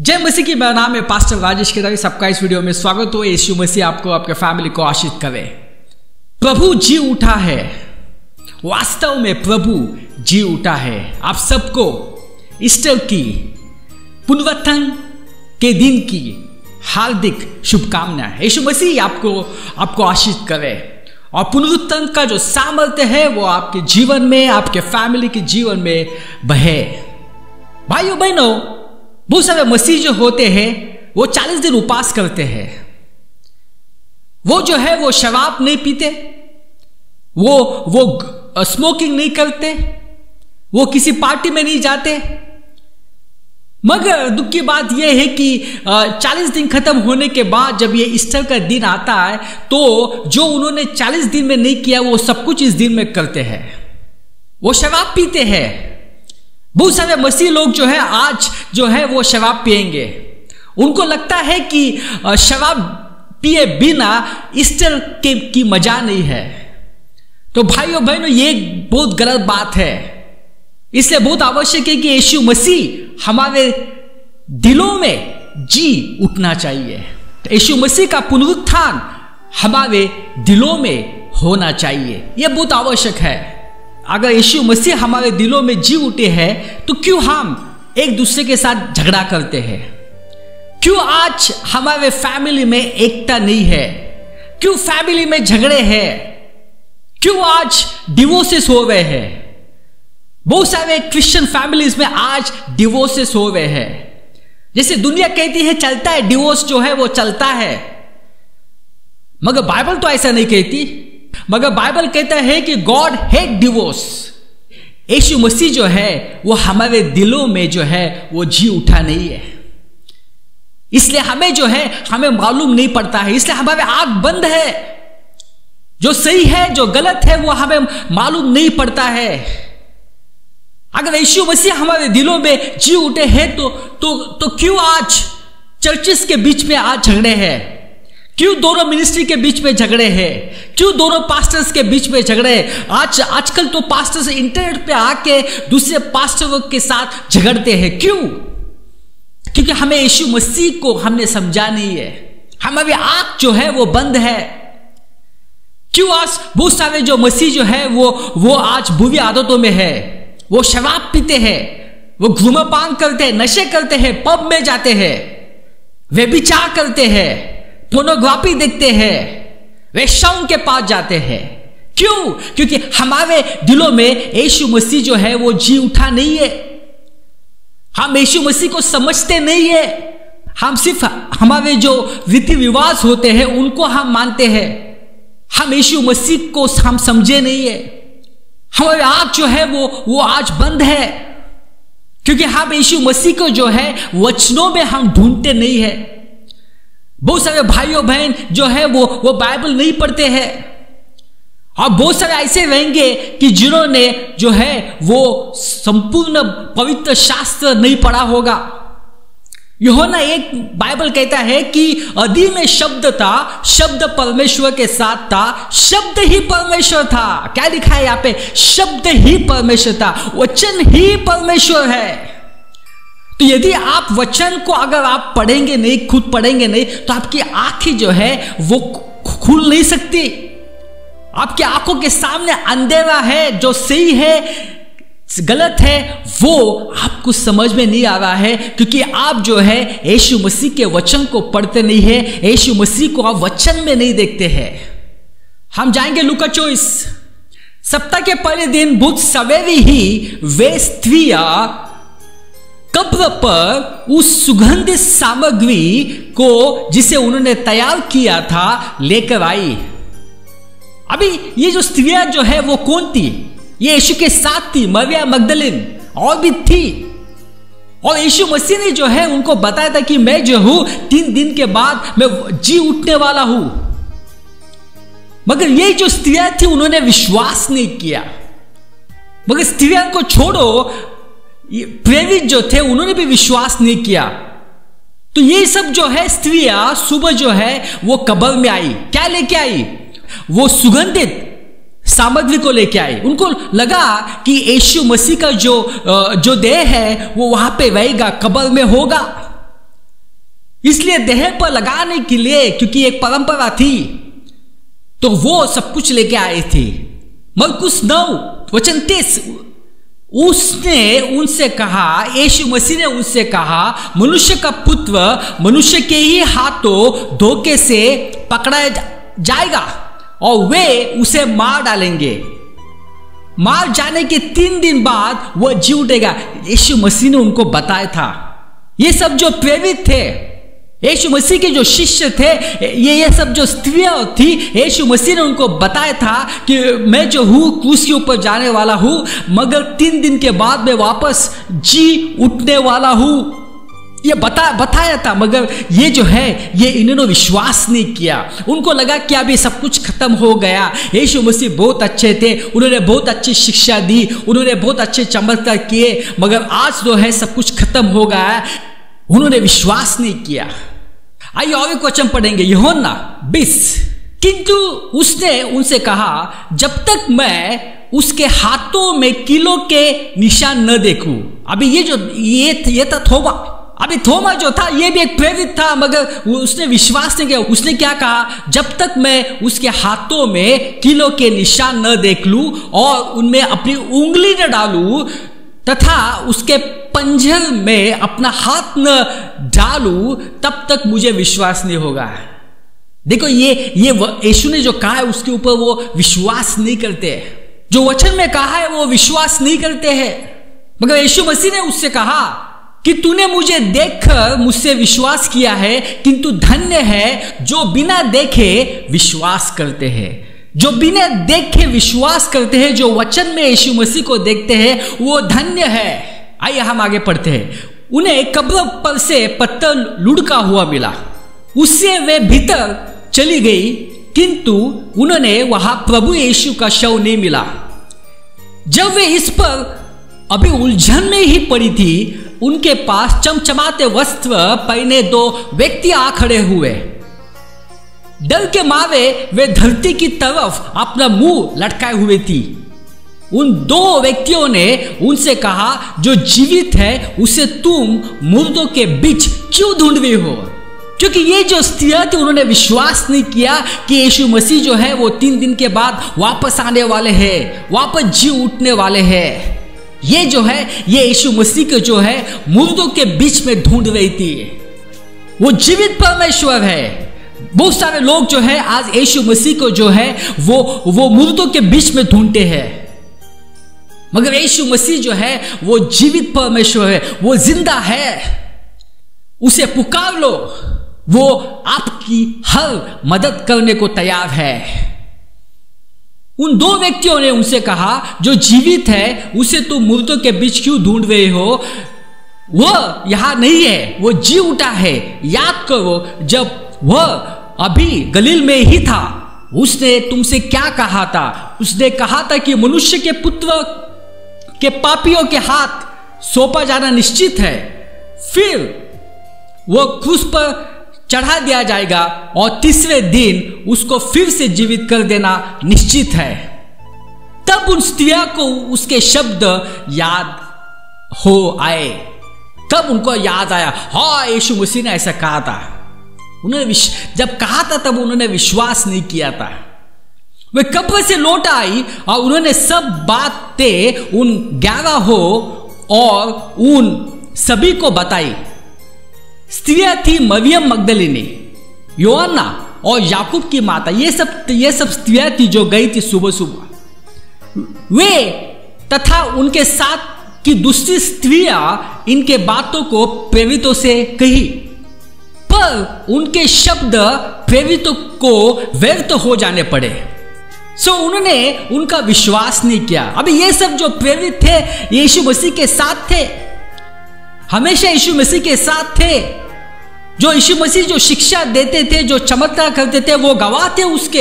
जय मसीह की। मेरा नाम है पास्टर राजेश केदारी। सबका इस वीडियो में स्वागत हो। यीशु मसीह आपको आपके फैमिली को आशीष करे। प्रभु जी उठा है, वास्तव में प्रभु जी उठा है। आप सबको ईस्टर की पुनरुत्थान के दिन की हार्दिक शुभकामनाएं। यीशु मसीह आपको आशीष करे और पुनरुत्थान का जो सामर्थ्य है वो आपके जीवन में, आपके फैमिली के जीवन में बहे। भाइयों बहनों, बहुत सारे मसीह जो होते हैं वो 40 दिन उपवास करते हैं। वो जो है वो शराब नहीं पीते, वो स्मोकिंग नहीं करते, वो किसी पार्टी में नहीं जाते। मगर दुख की बात यह है कि 40 दिन खत्म होने के बाद जब ये ईस्टर का दिन आता है तो जो उन्होंने 40 दिन में नहीं किया वो सब कुछ इस दिन में करते हैं। वो शराब पीते हैं। बहुत सारे मसीह लोग जो है आज जो है वो शराब पिएंगे। उनको लगता है कि शराब पिए बिना ईस्टर की मजा नहीं है। तो भाइयों बहनों, ये बहुत गलत बात है। इसलिए बहुत आवश्यक है कि यीशु मसीह हमारे दिलों में जी उठना चाहिए। तो यीशु मसीह का पुनरुत्थान हमारे दिलों में होना चाहिए। यह बहुत आवश्यक है। अगर यीशु मसीह हमारे दिलों में जी उठे हैं तो क्यों हम एक दूसरे के साथ झगड़ा करते हैं? क्यों आज हमारे फैमिली में एकता नहीं है? क्यों फैमिली में झगड़े हैं? क्यों आज डिवोर्सेस हो रहे हैं? बहुत सारे क्रिश्चियन फैमिलीज में आज डिवोर्सेस हो रहे हैं। जैसे दुनिया कहती है चलता है, डिवोर्स जो है वो चलता है, मगर बाइबल तो ऐसा नहीं कहती। मगर बाइबल कहता है कि गॉड हेट डिवोर्स। यीशु मसीह जो है वो हमारे दिलों में जो है वो जी उठा नहीं है। इसलिए हमें जो है हमें मालूम नहीं पड़ता है। इसलिए हमारे आंख बंद है। जो सही है जो गलत है वो हमें मालूम नहीं पड़ता है। अगर यीशु मसीह हमारे दिलों में जी उठे हैं तो क्यों आज चर्चेस के बीच में आज झगड़े हैं? क्यों दोनों मिनिस्ट्री के बीच में झगड़े हैं? क्यों दोनों पास्टर्स के बीच में झगड़े हैं? आजकल तो पास्टर्स इंटरनेट पे आके दूसरे पास्टरों के साथ झगड़ते हैं। क्यों? क्योंकि हमें यीशु मसीह को हमने समझा नहीं है। हमारी आंख जो है वो बंद है। क्यों आज बहुत सारे जो मसीह जो है वो आज बुरी आदतों में है। वो शराब पीते हैं, वो धूम्रपान करते हैं, नशे करते हैं, पब में जाते हैं, व्यभिचार करते हैं, पोर्नोग्राफी देखते हैं, वेश्याओं के पास जाते हैं। क्यों? क्योंकि हमारे दिलों में यीशु मसीह जो है वो जी उठा नहीं है। हम यीशु मसीह को समझते नहीं है। हम सिर्फ हमारे जो रीति रिवाज होते हैं उनको हम मानते हैं। हम यीशु मसीह को हम समझे नहीं है। हमारी आंख जो है वो आज बंद है, क्योंकि हम यीशु मसीह को जो है वचनों में हम ढूंढते नहीं है। बहुत सारे भाइयों बहन जो है वो बाइबल नहीं पढ़ते हैं। और बहुत सारे ऐसे रहेंगे कि जिन्होंने जो है वो संपूर्ण पवित्र शास्त्र नहीं पढ़ा होगा। यूहन्ना 1 बाइबल कहता है कि आदि में शब्द था, शब्द परमेश्वर के साथ था, शब्द ही परमेश्वर था। क्या लिखा है यहाँ पे? शब्द ही परमेश्वर था, वचन ही परमेश्वर है। तो यदि आप वचन को अगर आप पढ़ेंगे नहीं, खुद पढ़ेंगे नहीं, तो आपकी आंखें जो है वो खुल नहीं सकती। आपकी आंखों के सामने अंधेरा है। जो सही है गलत है वो आपको समझ में नहीं आ रहा है, क्योंकि आप जो है यीशु मसीह के वचन को पढ़ते नहीं है। यीशु मसीह को आप वचन में नहीं देखते हैं। हम जाएंगे लूका 24। सप्ताह के पहले दिन बुध सवेरे ही वे स्त्रियां कब्र पर उस सुगंधित सामग्री को जिसे उन्होंने तैयार किया था लेकर आई। अभी ये जो स्त्रियां जो है वो कौन थी? ये यीशु के साथ थी। मरियम मगदलीन और भी थी। और यीशु मसीह ने जो है उनको बताया था कि मैं जो हूं 3 दिन के बाद मैं जी उठने वाला हूं। मगर ये जो स्त्रियां थी उन्होंने विश्वास नहीं किया। मगर स्त्रियां को छोड़ो, प्रेरित जो थे उन्होंने भी विश्वास नहीं किया। तो ये सब जो है स्त्रियां सुबह जो है वो कब्र में आई। क्या लेके आई? वो सुगंधित सामग्री को लेके आई। उनको लगा कि यीशु मसीह का जो देह है वो वहां पे रहेगा, कब्र में होगा। इसलिए देह पर लगाने के लिए, क्योंकि एक परंपरा थी, तो वो सब कुछ लेके आए थे। मरकुस 9:30 उसने उनसे कहा, यीशु मसीह ने उनसे कहा, मनुष्य का पुत्र मनुष्य के ही हाथों धोखे से पकड़ा जाएगा और वे उसे मार डालेंगे। मार जाने के 3 दिन बाद वह जी उठेगा। यीशु मसीह ने उनको बताया था। ये सब जो प्रेरित थे, यीशु मसीह के जो शिष्य थे, ये सब जो स्त्रियां थी, यीशु मसीह ने उनको बताया था कि मैं जो हूं क्रूस के ऊपर जाने वाला हूं, मगर 3 दिन के बाद मैं वापस जी उठने वाला हूं। ये बताया था, मगर ये जो है ये इन्होंने विश्वास नहीं किया। उनको लगा कि अब ये सब कुछ खत्म हो गया। यीशु मसीह बहुत अच्छे थे, उन्होंने बहुत अच्छी शिक्षा दी, उन्होंने बहुत अच्छे चमत्कार किए, मगर आज जो है सब कुछ खत्म हो गया। उन्होंने विश्वास नहीं किया। आइए और एक वचन पढ़ेंगे, यूहन्ना 20। किंतु उसने उनसे कहा, जब तक मैं उसके हाथों में कीलों के निशान न देखूं। अभी ये था थोमा। अभी थोमा जो था ये भी एक प्रेरित था, मगर उसने विश्वास नहीं किया। उसने क्या कहा, जब तक मैं उसके हाथों में कीलों के निशान न देख लूं और उनमें अपनी उंगली न डालूं तथा उसके पंजर में अपना हाथ न डालूं, तब तक मुझे विश्वास नहीं होगा। देखो ये यीशु ने जो कहा है उसके ऊपर वो विश्वास नहीं करते। जो वचन में कहा है वो विश्वास नहीं करते हैं। मगर यीशु मसीह ने उससे कहा कि तूने मुझे देखकर मुझसे विश्वास किया है, किंतु धन्य है जो बिना देखे विश्वास करते हैं। जो बिना देखे विश्वास करते हैं, जो वचन में यीशु मसीह को देखते हैं, वो धन्य है। आइए हम आगे पढ़ते हैं। उन्हें कब्र पर से पत्थर लुढ़का हुआ मिला, उससे वे भीतर चली गई, किंतु उन्होंने वहां प्रभु यीशु का शव नहीं मिला। जब वे इस पर अभी उलझन में ही पड़ी थी, उनके पास चमचमाते वस्त्र पहने 2 व्यक्ति आ खड़े हुए। डर के मारे वे धरती की तरफ अपना मुंह लटकाए हुए थी। उन 2 व्यक्तियों ने उनसे कहा, जो जीवित है उसे तुम मुर्दों के बीच क्यों ढूंढ रहे हो? क्योंकि ये जो स्त्रियां थी उन्होंने विश्वास नहीं किया कि यीशु मसीह जो है वो 3 दिन के बाद वापस आने वाले हैं, वापस जी उठने वाले हैं। ये जो है ये यीशु मसीह को जो है मुर्दों के बीच में ढूंढ रही थी। वो जीवित परमेश्वर है। बहुत सारे लोग जो है आज यीशु मसीह को जो है वो मुर्दों के बीच में ढूंढते हैं, मगर यीशु मसीह जो है वो जीवित परमेश्वर है, वो जिंदा है। उसे पुकार लो, वो आपकी हर मदद करने को तैयार है। उन 2 व्यक्तियों ने उनसे कहा, जो जीवित है उसे तुम मुर्दों के बीच क्यों ढूंढ रहे हो? वह यहां नहीं है, वो जी उठा है। याद करो, जब वह अभी गलील में ही था, उसने तुमसे क्या कहा था? उसने कहा था कि मनुष्य के पुत्र के पापियों के हाथ सौंपा जाना निश्चित है, फिर वह क्रूस पर चढ़ा दिया जाएगा और 3वें दिन उसको फिर से जीवित कर देना निश्चित है। तब उन स्त्रियों को उसके शब्द याद हो आए। तब उनको याद आया, हाँ यीशु मसीह ने ऐसा कहा था। उन्होंने जब कहा था तब उन्होंने विश्वास नहीं किया था। वे कब्र से लौट आई और उन्होंने सब बातें उन 11 और उन सभी को बताई। स्त्रियां थी मरियम मगदलिनी, योअन्ना और याकूब की माता। ये सब स्त्रियां थी जो गई थी सुबह सुबह। वे तथा उनके साथ की दूसरी स्त्रियां इनके बातों को प्रेरितों से कही, पर उनके शब्द प्रेरितों को व्यर्थ हो जाने पड़े। उन्होंने उनका विश्वास नहीं किया। अभी ये सब जो प्रेरित थे यीशु मसीह के साथ थे, हमेशा यीशु मसीह के साथ थे। जो यीशु मसीह जो शिक्षा देते थे, जो चमत्कार करते थे, वो गवाह थे उसके।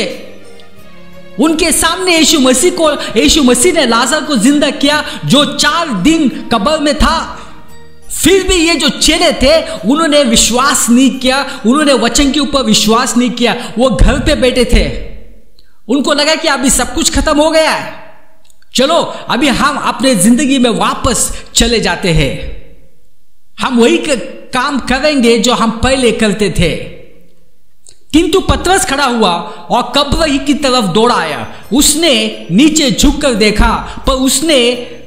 उनके सामने यीशु मसीह ने लाजर को जिंदा किया, जो 4 दिन कब्र में था। फिर भी ये जो चेले थे उन्होंने विश्वास नहीं किया, उन्होंने वचन के ऊपर विश्वास नहीं किया। वो घर पे बैठे थे, उनको लगा कि अभी सब कुछ खत्म हो गया है, चलो अभी हम अपने जिंदगी में वापस चले जाते हैं, हम वही काम करेंगे जो हम पहले करते थे। किंतु पतरस खड़ा हुआ और कब्र ही की तरफ दौड़ा आया। उसने नीचे झुककर देखा, पर उसने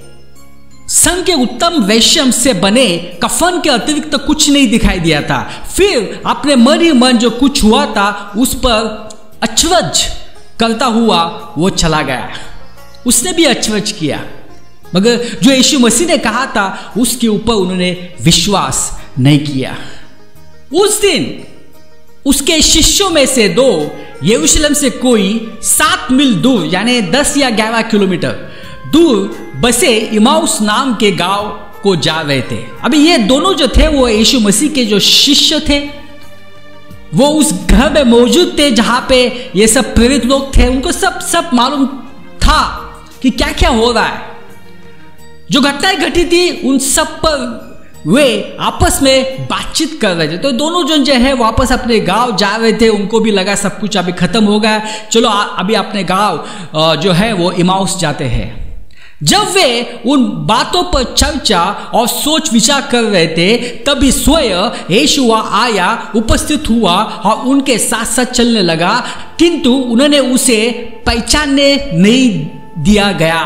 संग के उत्तम रेशम से बने कफन के अतिरिक्त कुछ नहीं दिखाई दिया था। फिर अपने मन ही मन जो कुछ हुआ था उस पर अचरज करता हुआ वो चला गया। उसने भी अचरज किया, मगर जो यीशु मसीह ने कहा था उसके ऊपर उन्होंने विश्वास नहीं किया। उस दिन उसके शिष्यों में से 2 यरूशलेम से कोई 7 मील दूर यानी 10 या 11 किलोमीटर दूर बसे इमाउस नाम के गांव को जा रहे थे। अभी ये दोनों जो थे वो यीशु मसीह के जो शिष्य थे, वो उस घर में मौजूद थे जहां पे ये सब प्रेरित लोग थे। उनको सब मालूम था कि क्या क्या हो रहा है। जो घटनाएं घटी थी उन सब पर वे आपस में बातचीत कर रहे थे। तो दोनों जन जो है वापस अपने गांव जा रहे थे। उनको भी लगा सब कुछ अभी खत्म हो गया, चलो अभी अपने गांव जो है वो इमाउस जाते हैं। जब वे उन बातों पर चर्चा और सोच विचार कर रहे थे, तभी स्वयं यीशु आया, उपस्थित हुआ और उनके साथ साथ चलने लगा, किंतु उन्होंने उसे पहचानने नहीं दिया गया।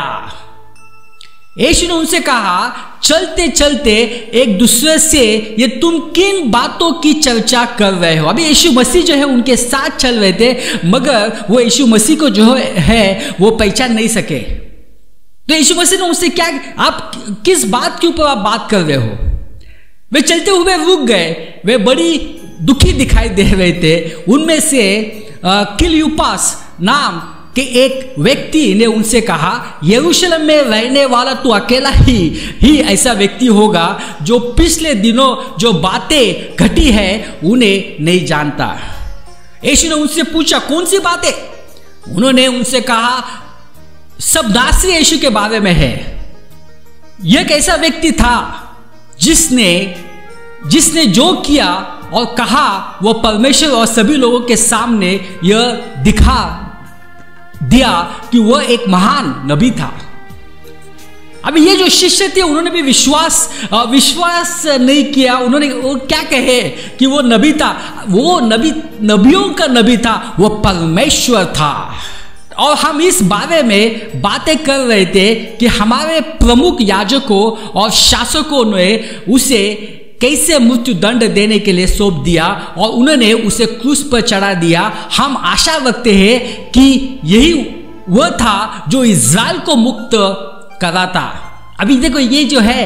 यीशु ने उनसे कहा, चलते चलते एक दूसरे से ये तुम किन बातों की चर्चा कर रहे हो। अभी यीशु मसीह जो है उनके साथ चल रहे थे, मगर वो यीशु मसीह को जो है वो पहचान नहीं सके। तो यीशु मसीह ने उनसे क्या, आप किस बात के ऊपर आप बात कर रहे हो। वे चलते हुए रुक गए। वे बड़ी दुखी दिखाई दे रहे थे। उनमें से क्लियुपास नाम कि एक व्यक्ति ने उनसे कहा, यरूशलेम में रहने वाला तो अकेला ही ऐसा व्यक्ति होगा जो पिछले दिनों जो बातें घटी है उन्हें नहीं जानता। यीशु ने उनसे पूछा, कौन सी बातें। उन्होंने उनसे कहा, सब नासरी यीशु के बारे में है। यह एक ऐसा व्यक्ति था जिसने जो किया और कहा वो परमेश्वर और सभी लोगों के सामने यह दिखा दिया कि वह एक महान नबी था। अभी ये जो शिष्य थे उन्होंने भी विश्वास नहीं किया। उन्होंने वो क्या कहे कि वो नबी था। वो नबियों का नबी था, वो परमेश्वर था। और हम इस बारे में बातें कर रहे थे कि हमारे प्रमुख याजकों और शासकों ने उसे कैसे मृत्यु दंड देने के लिए सौंप दिया और उन्होंने उसे क्रूस पर चढ़ा दिया। हम आशा रखते हैं कि यही वह था जो इज़राइल को मुक्त करा था। अभी देखो ये जो है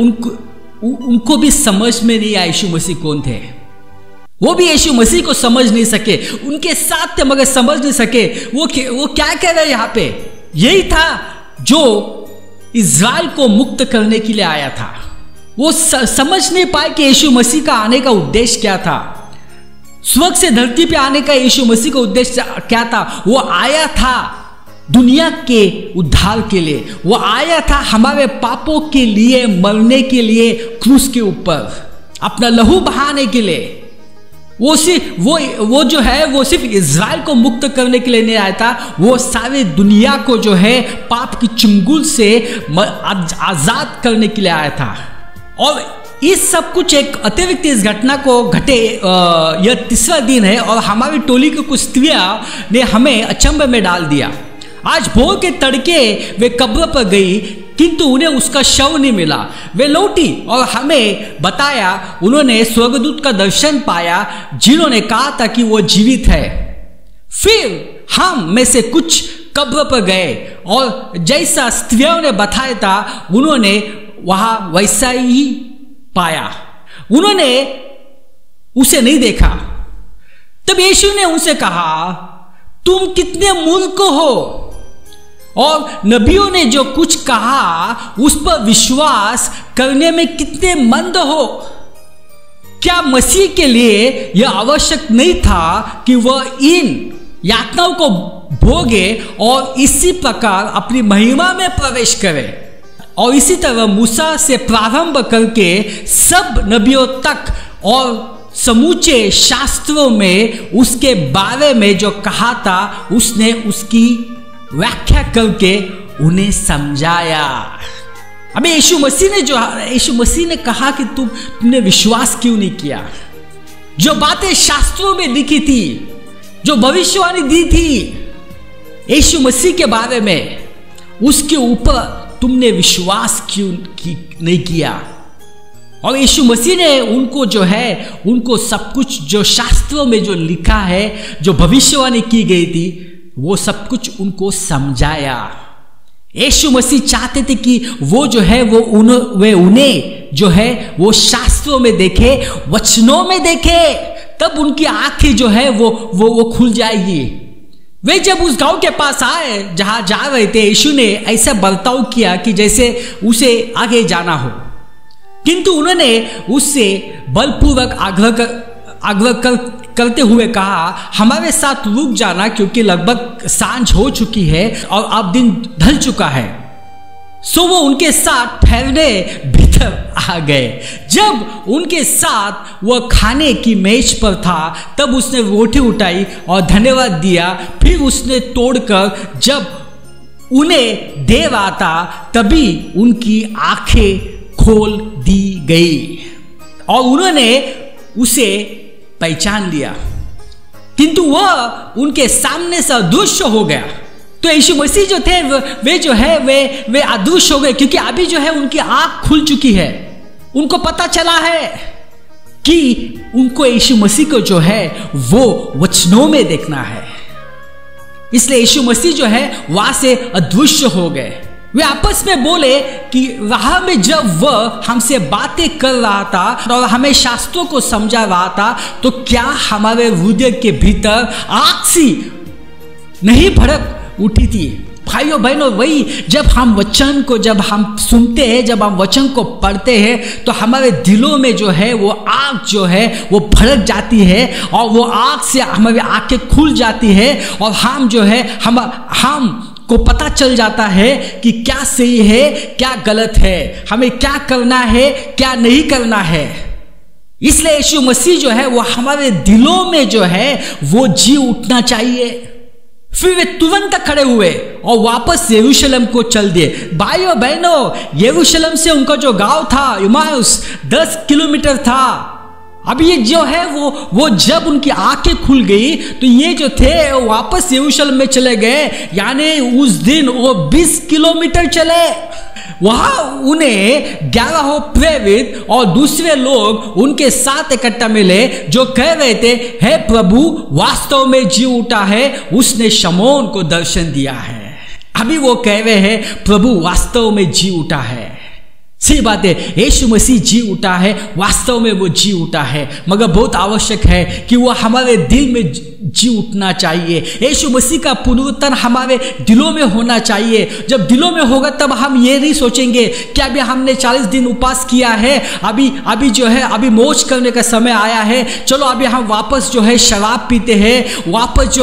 उनको भी समझ में नहीं आया यीशु मसीह कौन थे। वो भी यीशु मसीह को समझ नहीं सके। उनके साथ थे मगर समझ नहीं सके वो क्या कह रहे हैं यहाँ पे। यही था जो इज़राइल को मुक्त करने के लिए आया था। वो समझ नहीं पाए कि यीशु मसीह का आने का उद्देश्य क्या था। स्वर्ग से धरती पे आने का यीशु मसीह का उद्देश्य क्या था। वो आया था दुनिया के उद्धार के लिए। वो आया था हमारे पापों के लिए मरने के लिए क्रूस के ऊपर अपना लहू बहाने के लिए। वो सिर्फ इज़राइल को मुक्त करने के लिए नहीं आया था, वो सारे दुनिया को जो है पाप की चंगुल से आजाद करने के लिए आया था। और इस सब कुछ एक अतिरिक्त इस घटना को घटे यह तीसरा दिन है और हमारी टोली की कुछ स्त्रियां ने हमें अचंभे में डाल दिया। आज भोर के तड़के वे कब्र पर गई, किंतु उन्हें उसका शव नहीं मिला। वे लौटी और हमें बताया उन्होंने स्वर्गदूत का दर्शन पाया जिन्होंने कहा था कि वो जीवित है। फिर हम में से कुछ कब्र पर गए और जैसा स्त्रियों ने बताया था उन्होंने वहां वैसा ही पाया। उन्होंने उसे नहीं देखा। तब यीशु ने उनसे कहा, तुम कितने मूर्ख हो और नबियों ने जो कुछ कहा उस पर विश्वास करने में कितने मंद हो। क्या मसीह के लिए यह आवश्यक नहीं था कि वह इन यातनाओं को भोगे और इसी प्रकार अपनी महिमा में प्रवेश करे। और इसी तरह मूसा से प्रारंभ करके सब नबियों तक और समूचे शास्त्रों में उसके बारे में जो कहा था उसने उसकी व्याख्या करके उन्हें समझाया। अबे यीशु मसीह ने कहा कि तुमने विश्वास क्यों नहीं किया? जो बातें शास्त्रों में लिखी थी, जो भविष्यवाणी दी थी यीशु मसीह के बारे में, उसके ऊपर तुमने विश्वास क्यों नहीं किया? और यीशु मसीह ने उनको सब कुछ जो शास्त्रों में जो लिखा है, जो भविष्यवाणी की गई थी, वो सब कुछ उनको समझाया। यीशु मसीह चाहते थे कि वे उन्हें वो शास्त्रों में देखे, वचनों में देखे, तब उनकी आंखें वो खुल जाएगी। वे जब उस गांव के पास आए जहां जा रहे थे, यीशु ने ऐसा बर्ताव किया कि जैसे उसे आगे जाना हो, किंतु उन्होंने उससे बलपूर्वक आग्रह करते हुए कहा, हमारे साथ रुक जाना, क्योंकि लगभग सांझ हो चुकी है और अब दिन ढल चुका है। सो वो उनके साथ ठहरने भीतर आ गए। जब उनके साथ वह खाने की मेज पर था, तब उसने रोटी उठाई और धन्यवाद दिया। फिर उसने तोड़कर जब उन्हें दे रहा था, तभी उनकी आंखें खोल दी गई और उन्होंने उसे पहचान लिया, किंतु वह उनके सामने से अदृश्य हो गया। तो यीशु मसीह जो थे वे अदृश्य हो गए, क्योंकि अभी उनकी आंख खुल चुकी है। उनको पता चला है कि उनको यीशु मसीह को वो वचनों में देखना है। इसलिए यीशु मसीह वहां से अदृश्य हो गए। वे आपस में बोले कि राह में जब वह हमसे बातें कर रहा था और हमें शास्त्रों को समझा रहा था, तो क्या हमारे हृदय के भीतर आग सी नहीं भड़क उठी थी? भाइयों बहनों, वही जब हम वचन को सुनते हैं, जब हम वचन को पढ़ते हैं, तो हमारे दिलों में वो आग वो भड़क जाती है और वो आग से हमारी आंखें खुल जाती है और हम को पता चल जाता है कि क्या सही है, क्या गलत है, हमें क्या करना है, क्या नहीं करना है। इसलिए यीशु मसीह वो हमारे दिलों में वो जी उठना चाहिए। फिर वे तुरंत खड़े हुए और वापस यरूशलेम को चल दिए। भाइयों बहनों, यरूशलेम से उनका जो गांव था इम्माउस 10 किलोमीटर था। अब ये वो जब उनकी आंखें खुल गई, तो ये जो थे वापस यरूशलेम में चले गए, यानी उस दिन वो 20 किलोमीटर चले। वहां उन्हें 11 प्रेरित और दूसरे लोग उनके साथ इकट्ठा मिले, जो कह रहे थे, हे प्रभु, वास्तव में जी उठा है, उसने शमौन को दर्शन दिया है। अभी वो कह रहे हैं प्रभु वास्तव में जी उठा है। सही बात है, यीशु मसीह जी उठा है, वास्तव में वो जी उठा है, मगर बहुत आवश्यक है कि वो हमारे दिल में जी उठना चाहिए। यीशु मसीह का पुनरुत्थान हमारे दिलों में होना चाहिए। जब दिलों में होगा, तब हम ये नहीं सोचेंगे कि अभी हमने 40 दिन उपवास किया है, अभी अभी मौज करने का समय आया है, चलो अभी हम वापस शराब पीते हैं, वापस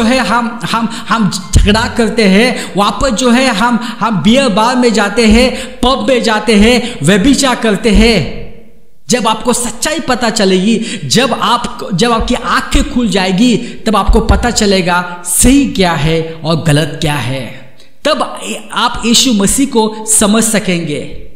हम झगड़ा करते हैं, वापस हम बियर बार में जाते हैं, पब में जाते हैं, व्यभिचार करते हैं। जब आपको सच्चाई पता चलेगी, जब आपकी आंखें खुल जाएगी, तब आपको पता चलेगा सही क्या है और गलत क्या है। तब आप यीशु मसीह को समझ सकेंगे।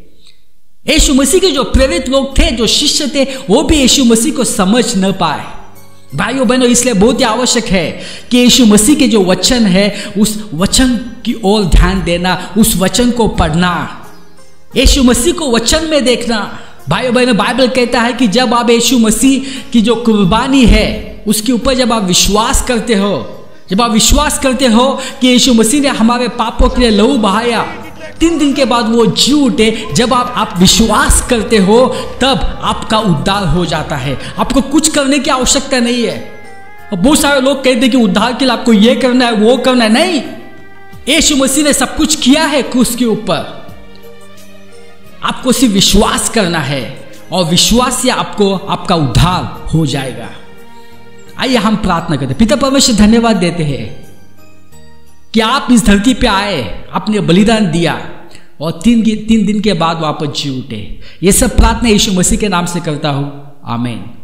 यीशु मसीह के जो प्रेरित लोग थे, जो शिष्य थे, वो भी यीशु मसीह को समझ न पाए। भाइयों बहनों, इसलिए बहुत ही आवश्यक है कि यीशु मसीह के जो वचन है, उस वचन की ओर ध्यान देना, उस वचन को पढ़ना, यीशु मसीह को वचन में देखना। भाइयों बहनों, बाइबल कहता है कि जब आप यीशु मसीह की जो कुर्बानी है, उसके ऊपर जब आप विश्वास करते हो, जब आप विश्वास करते हो कि यीशु मसीह ने हमारे पापों के लिए लहू बहाया, 3 दिन के बाद वो जी उठे, जब आप विश्वास करते हो, तब आपका उद्धार हो जाता है। आपको कुछ करने की आवश्यकता नहीं है। और बहुत सारे लोग कहते हैं कि उद्धार के लिए आपको ये करना है, वो करना है। नहीं, यीशु मसीह ने सब कुछ किया है क्रूस के ऊपर। आपको सिर्फ विश्वास करना है और विश्वास से आपका उद्धार हो जाएगा। आइए हम प्रार्थना करते हैं। पिता परमेश्वर, धन्यवाद देते हैं कि आप इस धरती पे आए, आपने बलिदान दिया और 3 दिन के बाद वापस जी उठे। ये सब प्रार्थना यीशु मसीह के नाम से करता हूं, आमीन।